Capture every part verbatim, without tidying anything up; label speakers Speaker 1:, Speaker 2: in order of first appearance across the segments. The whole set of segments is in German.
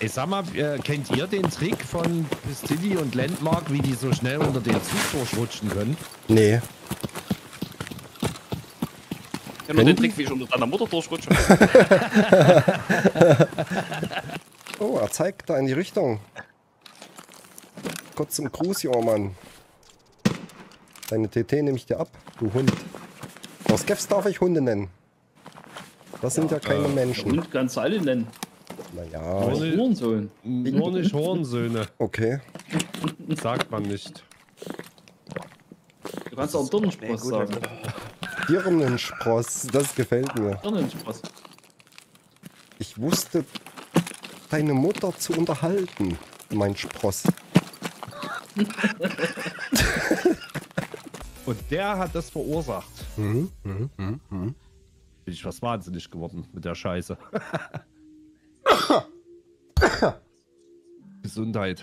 Speaker 1: Ich sag mal, äh, kennt ihr den Trick von Pistilli und Landmark, wie die so schnell unter den Zug durchrutschen können?
Speaker 2: Nee.
Speaker 3: Ich kenn nur den Trick, wie ich unter deiner Mutter durchrutsche.
Speaker 2: Oh, er zeigt da in die Richtung. Kurz zum Gruß, junger Mann. Deine T T nehme ich dir ab, du Hund. Aus Gefs darf ich Hunde nennen. Das sind ja, ja keine äh, Menschen.
Speaker 3: Hund kannst du alle nennen.
Speaker 2: Naja.
Speaker 1: Nur,
Speaker 3: Hurensohn.
Speaker 1: Nur nicht Hornsöhne.
Speaker 2: Okay.
Speaker 1: Sagt man nicht.
Speaker 3: Du kannst auch Dirnenspross sagen.
Speaker 2: Dirnenspross, das gefällt mir.
Speaker 3: Dirnenspross.
Speaker 2: Ich wusste, deine Mutter zu unterhalten, mein Spross.
Speaker 1: Und der hat das verursacht.
Speaker 2: Mhm, mhm, mhm, mhm.
Speaker 1: Bin ich fast wahnsinnig geworden mit der Scheiße. Gesundheit.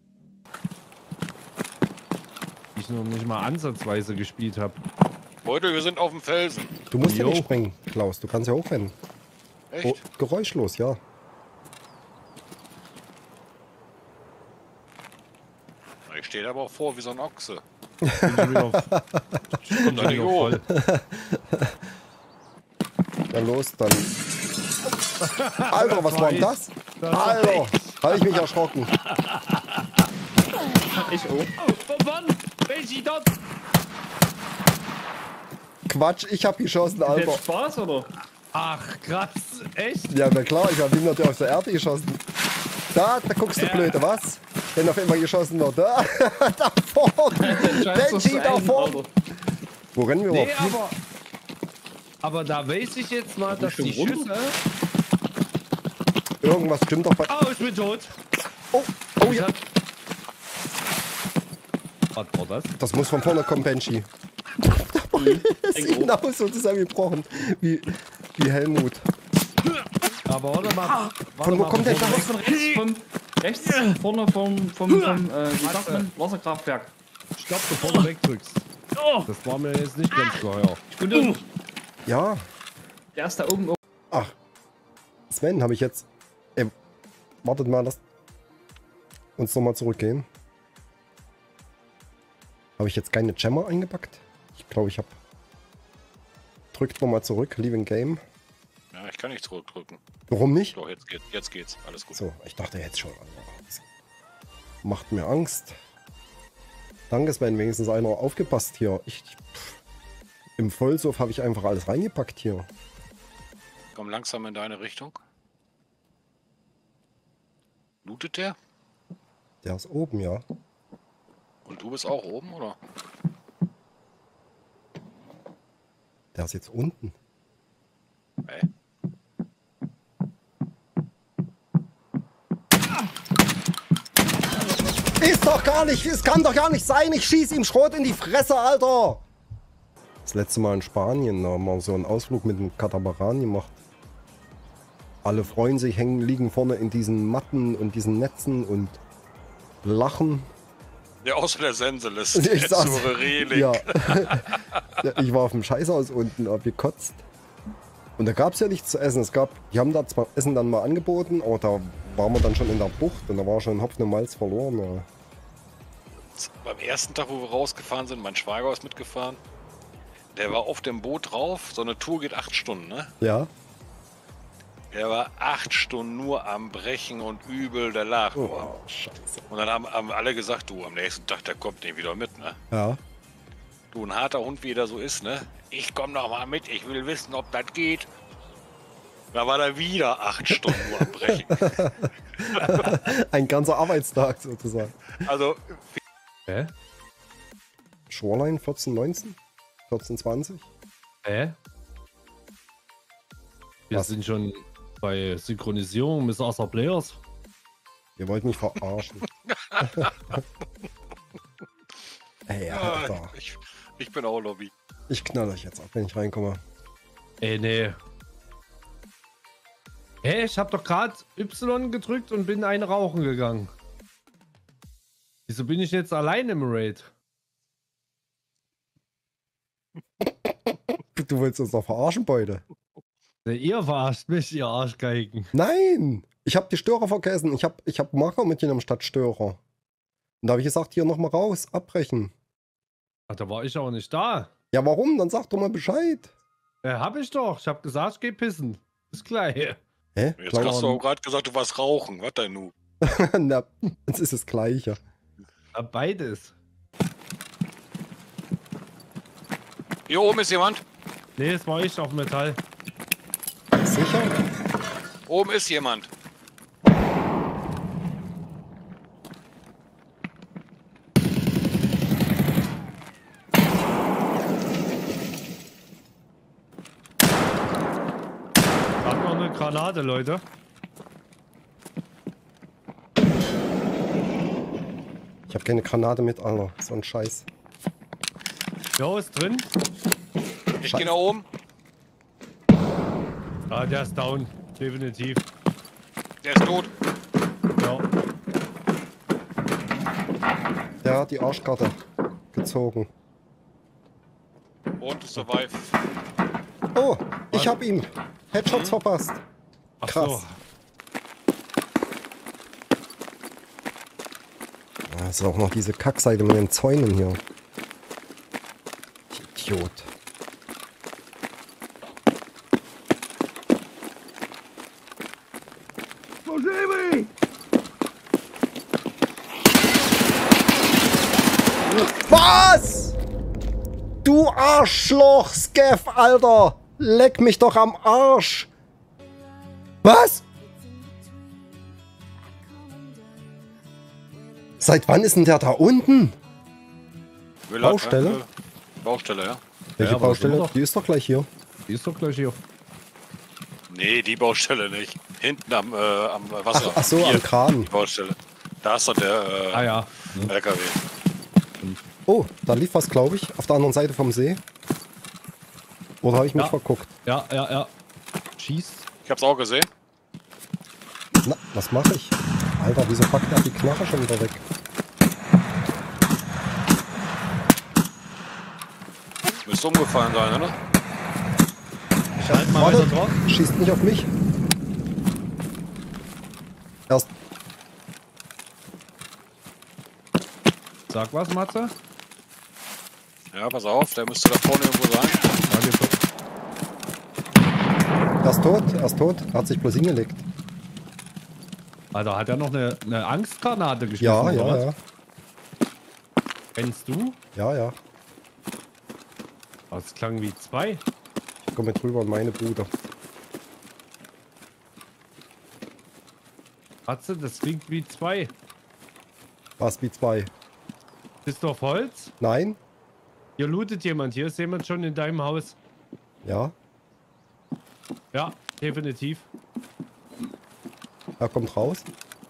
Speaker 1: Ich noch nicht mal ansatzweise gespielt habe.
Speaker 4: Leute, wir sind auf dem Felsen.
Speaker 2: Du musst ja
Speaker 1: Jo.
Speaker 2: nicht springen, Klaus. Du kannst ja hochrennen.
Speaker 4: Echt?
Speaker 2: Oh, geräuschlos, ja.
Speaker 4: Ich stehe aber auch vor wie so ein Ochse.
Speaker 1: Bin schon wieder auf, ich komm da nicht auf voll.
Speaker 2: Na los, dann. Alter, was war denn das?
Speaker 1: Das
Speaker 2: Alter, habe ich mich erschrocken.
Speaker 3: Ich auch.
Speaker 1: Oh, wann? Welche dort?
Speaker 2: Quatsch, ich hab geschossen,
Speaker 3: Hat
Speaker 2: Alter.
Speaker 3: jetzt Spaß, oder?
Speaker 1: Ach, krass. Echt?
Speaker 2: Ja, na klar, ich hab ihn natürlich auf der Erde geschossen. Da, da guckst du
Speaker 1: Ja.
Speaker 2: blöde, was? Wenn auf immer geschossen wird. Da, da vorne. Benji, da vorne. Wo rennen wir
Speaker 1: Nee,
Speaker 2: überhaupt?
Speaker 1: aber, aber da weiß ich jetzt mal, dass
Speaker 3: schon
Speaker 1: die
Speaker 3: runter?
Speaker 1: Schüsse...
Speaker 2: Irgendwas stimmt doch bei.
Speaker 1: Oh, ich bin tot.
Speaker 2: Oh, oh
Speaker 1: Ich
Speaker 2: ja.
Speaker 1: hab- Was war das?
Speaker 2: Das muss von vorne kommen, Benji. Das ist genauso zusammengebrochen wie, wie Helmut.
Speaker 1: Aber warte mal. Warte
Speaker 2: Von wo
Speaker 1: mal,
Speaker 2: kommt der
Speaker 1: bevor-
Speaker 3: Von rechts, vom, rechts vorne vom, vom, vom äh, wie sagt man, Wasserkraftwerk.
Speaker 1: Stopp, bevor du wegdrückst.
Speaker 3: Oh,
Speaker 1: Das war mir jetzt nicht ganz klar.
Speaker 3: ich bin da.
Speaker 2: Ja.
Speaker 3: Der ist da oben.
Speaker 2: Ach. Sven, habe ich jetzt. Ey, wartet mal, lass uns nochmal zurückgehen. Habe ich jetzt keine Jammer eingepackt? Ich glaube, ich habe. Drückt nochmal zurück, Leaving Game.
Speaker 4: Ja, ich kann nicht zurückdrücken.
Speaker 2: Warum nicht?
Speaker 4: Doch, jetzt, geht, jetzt geht's. Alles gut.
Speaker 2: So, ich dachte jetzt schon. Das macht mir Angst. Danke, Sven, wenigstens einer aufgepasst hier. Ich, pff, im Vollsuff habe ich einfach alles reingepackt hier.
Speaker 4: Komm langsam in deine Richtung. Lootet der?
Speaker 2: Der ist oben, ja.
Speaker 4: Und du bist auch oben, oder?
Speaker 2: Der ist jetzt unten.
Speaker 4: Hey.
Speaker 2: Ist doch gar nicht, es kann doch gar nicht sein, ich schieße ihm Schrot in die Fresse, Alter! Das letzte Mal in Spanien, da haben wir so einen Ausflug mit dem Katamaran gemacht. Alle freuen sich, hängen, liegen vorne in diesen Matten und diesen Netzen und lachen.
Speaker 4: Ja, außer der Senselist.
Speaker 2: Ich
Speaker 4: Der
Speaker 2: saß-
Speaker 4: zur Reling.
Speaker 2: Ja. Ja, ich war auf dem Scheißhaus unten, hab gekotzt. Und da gab es ja nichts zu essen. Es gab, die haben da zwar Essen dann mal angeboten, aber da waren wir dann schon in der Bucht und da war schon Hopfen und Malz verloren. Ja.
Speaker 4: Beim ersten Tag, wo wir rausgefahren sind, mein Schwager ist mitgefahren. Der war auf dem Boot drauf. So eine Tour geht acht Stunden, ne?
Speaker 2: Ja.
Speaker 4: Der war acht Stunden nur am Brechen und übel, der lag.
Speaker 2: Oh,
Speaker 4: nur.
Speaker 2: Scheiße.
Speaker 4: Und dann haben, haben alle gesagt, du, am nächsten Tag, der kommt nicht wieder mit, ne?
Speaker 2: Ja.
Speaker 4: Du, ein harter Hund, wie er so ist, ne? Ich komm noch mal mit, ich will wissen, ob das geht. Da war er wieder acht Stunden nur am Brechen.
Speaker 2: Ein ganzer Arbeitstag sozusagen.
Speaker 4: Also,
Speaker 1: Hä?
Speaker 2: Shoreline vierzehn neunzehn? vierzehn zwanzig?
Speaker 1: Hä? Wir
Speaker 2: Was?
Speaker 1: sind schon bei Synchronisierung mit Other Players.
Speaker 2: Ihr wollt mich verarschen. Ey, Alter.
Speaker 4: ah, ich, ich bin auch Lobby.
Speaker 2: Ich knall euch jetzt ab, wenn ich reinkomme.
Speaker 1: Ey, nee. Hä, ich hab doch gerade Y gedrückt und bin einen rauchen gegangen. Wieso bin ich jetzt allein im Raid?
Speaker 2: Du willst uns doch verarschen, Beute.
Speaker 1: Ne, ihr verarscht mich, ihr Arschgeigen.
Speaker 2: Nein! Ich habe die Störer vergessen. Ich habe ich hab Marker mitgenommen statt Störer. Und da habe ich gesagt, hier nochmal raus, abbrechen.
Speaker 1: Ach, da war ich aber nicht da.
Speaker 2: Ja, warum? Dann sag doch mal Bescheid.
Speaker 1: Ja, hab ich doch. Ich hab gesagt, ich geh pissen. Ist gleich.
Speaker 2: Hä?
Speaker 4: Jetzt
Speaker 2: Kleiner-
Speaker 4: hast du auch gerade gesagt, du warst rauchen. Was denn nu?
Speaker 2: Na, das ist das Gleiche.
Speaker 1: Ja, beides.
Speaker 4: Hier oben ist jemand.
Speaker 1: Nee, das war ich auf Metall.
Speaker 2: Sicher?
Speaker 4: Oben ist jemand.
Speaker 1: Hab noch eine Granate, Leute.
Speaker 2: Ich habe keine Granate mit, Alter. So ein Scheiß.
Speaker 1: Jo, ist drin.
Speaker 4: Ich gehe nach oben.
Speaker 1: Ah, der ist down. Definitiv.
Speaker 4: Der ist tot.
Speaker 1: Ja.
Speaker 2: Der hat die Arschkarte gezogen.
Speaker 4: Und survive.
Speaker 2: Oh, ich hab ihn. Headshots verpasst.
Speaker 1: Ach
Speaker 2: Krass.
Speaker 1: so.
Speaker 2: Ah, ist auch noch diese Kackseite mit den Zäunen hier. Ich Idiot. Was? Du Arschloch, Skeff, Alter! Leck mich doch am Arsch! Was? Seit wann ist denn der da unten?
Speaker 4: Müller,
Speaker 2: Baustelle?
Speaker 4: äh, Baustelle, ja.
Speaker 2: Welche
Speaker 1: Ja, aber
Speaker 2: Baustelle?
Speaker 1: doch.
Speaker 2: Die ist doch gleich hier.
Speaker 1: Die ist doch gleich hier.
Speaker 4: Nee, die Baustelle nicht. Hinten am, äh, am
Speaker 2: Ach,
Speaker 4: Wasser.
Speaker 2: ach so,
Speaker 4: Hier,
Speaker 2: am Kran.
Speaker 4: die Baustelle. Da ist doch der äh,
Speaker 1: Ah ja.
Speaker 4: L K W.
Speaker 2: Oh, da lief was, glaube ich, auf der anderen Seite vom See. Oder habe ich mich
Speaker 1: Ja.
Speaker 2: verguckt?
Speaker 1: Ja, ja, ja. Schießt.
Speaker 4: Ich hab's auch gesehen.
Speaker 2: Na, was mache ich? Alter, wieso packt er die Knarre schon wieder weg?
Speaker 4: Müsste umgefallen sein, oder?
Speaker 1: Ich halte mal
Speaker 2: Warte,
Speaker 1: weiter drauf.
Speaker 2: schießt nicht auf mich. Erst,
Speaker 1: Sag was, Matze.
Speaker 4: Ja, pass auf, der müsste da vorne irgendwo sein.
Speaker 1: Warte kurz.
Speaker 2: er ist tot, er ist tot. Er hat sich bloß hingelegt.
Speaker 1: Alter, hat er noch eine, eine Angstgranate geschmissen?
Speaker 2: Ja,
Speaker 1: oder
Speaker 2: ja,
Speaker 1: was?
Speaker 2: ja.
Speaker 1: Kennst du?
Speaker 2: Ja, ja.
Speaker 1: Das klang wie zwei.
Speaker 2: Ich komme drüber in meine Bude.
Speaker 1: Matze, das klingt wie zwei.
Speaker 2: Was wie zwei?
Speaker 1: Bist du auf Holz?
Speaker 2: Nein?
Speaker 1: Hier lootet jemand. Hier ist jemand schon in deinem Haus.
Speaker 2: Ja.
Speaker 1: Ja, definitiv.
Speaker 2: Er kommt raus.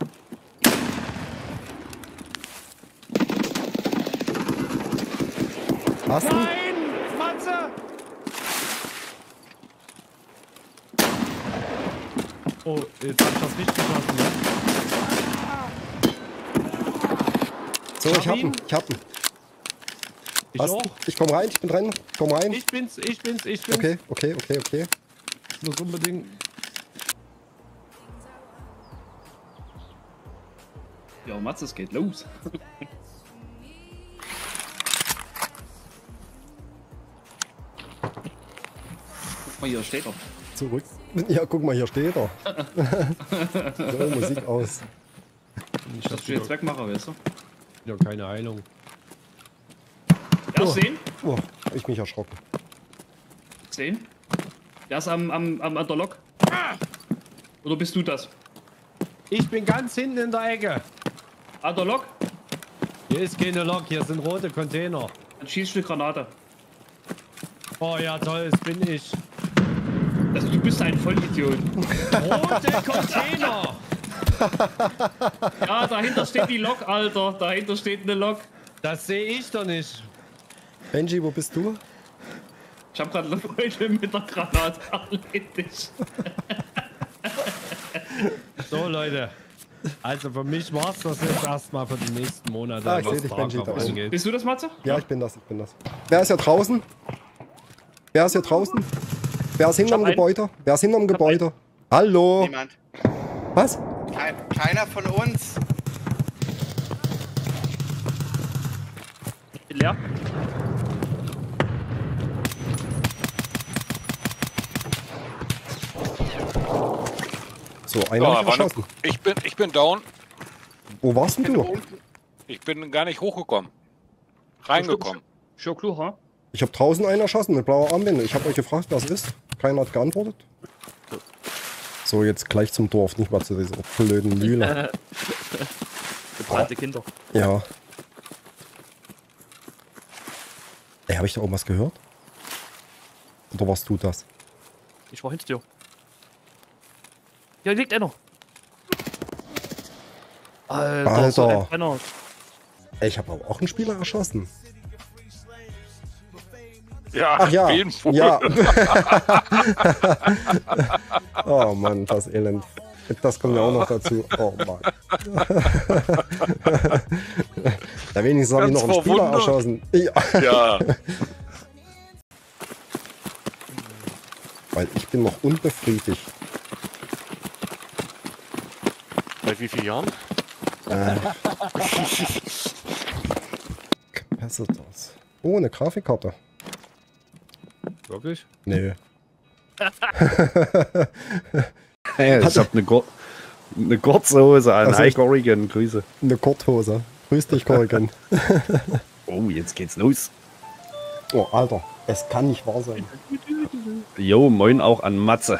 Speaker 2: Hast du?
Speaker 1: Nein! Matze! Oh, jetzt hab ich das nicht geschossen, ne?
Speaker 2: So,
Speaker 1: Hab
Speaker 2: ich hab
Speaker 1: ihn.
Speaker 2: ihn. Ich hab ihn.
Speaker 1: Ich
Speaker 2: Hast
Speaker 1: auch.
Speaker 2: du? Ich komm rein, ich bin drin. Komm rein.
Speaker 1: Ich bin's, ich bin's, ich bin's.
Speaker 2: Okay, okay, okay, okay.
Speaker 1: Ich muss unbedingt...
Speaker 3: Ja, Mats, es geht los. Guck mal, hier steht er.
Speaker 2: Zurück. Ja, guck mal, hier steht er. So, Musik aus.
Speaker 1: Ich
Speaker 3: Das
Speaker 1: hab
Speaker 3: du jetzt
Speaker 1: wieder,
Speaker 3: wegmachen, weißt du?
Speaker 1: wieder keine Heilung.
Speaker 3: Ja, sehen?
Speaker 2: Oh, hab ich mich erschrocken.
Speaker 3: Sehen? Der ist am, am, am, an der Lok. Oder bist du das?
Speaker 1: Ich bin ganz hinten in der Ecke.
Speaker 3: An der Lok?
Speaker 1: Hier ist keine Lok, hier sind rote Container.
Speaker 3: Dann schießt eine Granate.
Speaker 1: Oh ja, toll, das bin ich.
Speaker 3: Also du bist ein Vollidiot.
Speaker 1: Rote Container!
Speaker 3: Ja, dahinter steht die Lok, Alter. Dahinter steht eine Lok.
Speaker 1: Das sehe ich doch nicht.
Speaker 2: Benji, wo bist du?
Speaker 3: Ich hab gerade Leute mit der Granate erledigt.
Speaker 1: So, Leute. Also für mich war's das jetzt erstmal für die nächsten Monate.
Speaker 2: Ah, ich
Speaker 1: was
Speaker 2: seh dich, Benji,
Speaker 1: Starcraft
Speaker 2: da oben.
Speaker 1: angeht.
Speaker 3: Bist du das, Matze?
Speaker 2: Ja, ich bin das, ich bin das. Wer ist hier draußen? Wer ist hier draußen? Wer ist hinterm
Speaker 3: hab einen.
Speaker 2: Gebäude? Wer ist hinterm Gebäude? Hallo?
Speaker 4: Niemand.
Speaker 2: Was?
Speaker 5: Kein, keiner von uns.
Speaker 3: Bin leer.
Speaker 2: So, einer
Speaker 4: Ja,
Speaker 2: hab ich
Speaker 4: war ne,
Speaker 2: erschossen.
Speaker 4: ich, bin, ich bin down.
Speaker 2: Wo warst denn du?
Speaker 4: Ich bin gar nicht hochgekommen. Reingekommen.
Speaker 3: Schon klar, ha?
Speaker 2: Ich habe draußen einen erschossen mit blauer Armbinde. Ich habe euch gefragt, was ist. Keiner hat geantwortet. So, jetzt gleich zum Dorf, nicht mal zu dieser blöden Mühle.
Speaker 3: Gebrannte Kinder.
Speaker 2: Ja. Ey, habe ich da irgendwas gehört? Oder warst du das?
Speaker 3: Ich war hinter dir. Hier liegt einer. Alter,
Speaker 2: Alter.
Speaker 3: so ein Brenner.
Speaker 2: Ey, ich habe aber auch einen Spieler erschossen.
Speaker 4: Ja,
Speaker 2: Ach ja,
Speaker 4: wen wohl?
Speaker 2: ja. Oh Mann, das Elend. Das kommt ja auch noch dazu. Oh Mann. Da wenigstens habe ich
Speaker 4: Ganz
Speaker 2: noch einen Spieler
Speaker 4: verwundert.
Speaker 2: erschossen. Ja.
Speaker 4: Ja,
Speaker 2: Weil ich bin noch unbefriedigt.
Speaker 6: Seit wie vielen Jahren?
Speaker 2: Äh. Capacitors. Oh, eine Grafikkarte.
Speaker 1: Wirklich?
Speaker 2: Nee.
Speaker 7: Hey, ich hab eine, Gor eine kurze Hose an.
Speaker 2: Also
Speaker 7: Hi
Speaker 2: ich-
Speaker 7: Corrigan, Grüße.
Speaker 2: Eine Korthose. Grüß dich, Corrigan.
Speaker 7: Oh, jetzt geht's los.
Speaker 2: Oh, Alter. Es kann nicht wahr sein.
Speaker 7: Jo, moin auch an Matze.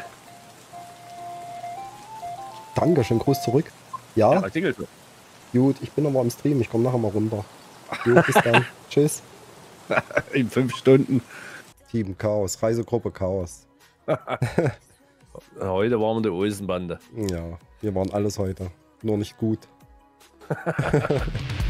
Speaker 2: Dankeschön, Gruß zurück. Ja,
Speaker 7: Da klingelt so.
Speaker 2: gut, ich bin aber am Stream. Ich komme nachher mal runter. Gut, bis dann. Tschüss.
Speaker 7: In fünf Stunden.
Speaker 2: Team Chaos, Reisegruppe Chaos.
Speaker 7: Heute waren wir die Olsenbande.
Speaker 2: Ja, wir waren alles heute. Nur nicht gut.